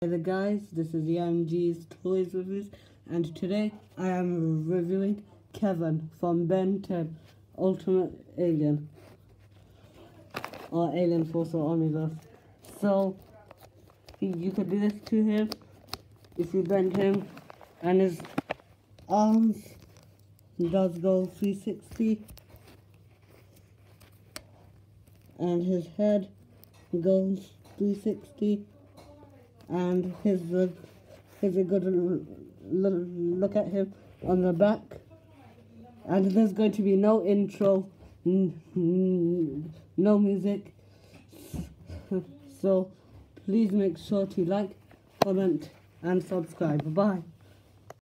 Hey there guys, this is Keven Toys Reviews, and today I am reviewing Keven from Ben 10 Ultimate Alien, or Alien Force or Omniverse. So, you could do this to him if you bend him, and his arms does go 360, and his head goes 360. And here's a good look at him on the back. And there's going to be no intro, no music. So please make sure to like, comment, and subscribe. Bye.